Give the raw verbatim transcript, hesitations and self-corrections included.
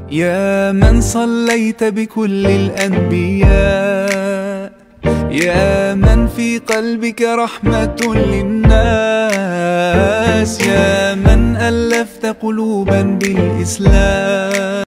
يا من صليت بكل الأنبياء، يا من في قلبك رحمة للناس، يا من ألفت قلوبا بالإسلام.